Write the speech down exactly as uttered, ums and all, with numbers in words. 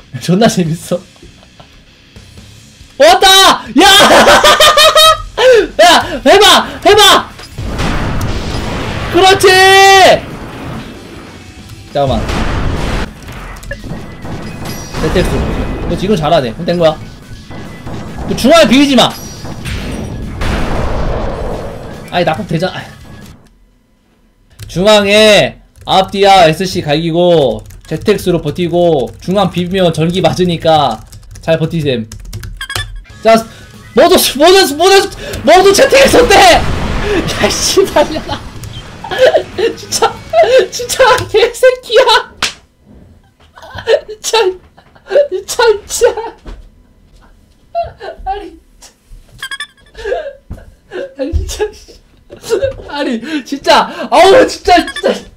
존나 재밌어. 왔다! 야! 야! 해봐! 해봐! 그렇지! 잠깐만. 네텍스. 너 지금 잘하네. 그럼 된 거야. 그 중앙에 비비지 마! 아이, 낙폭 되잖아. 중앙에 앞뒤야 에스씨 갈기고 제텍스로 버티고 중앙 비비면 전기 맞으니까 잘 버티셈. 자, 모두 모두 모두 모두 채팅했었대. 야 씨발년아. 진짜 진짜 개새끼야. 진짜 진짜 진짜. 아니 아니 진짜 아니 진짜 아우 진짜 진짜.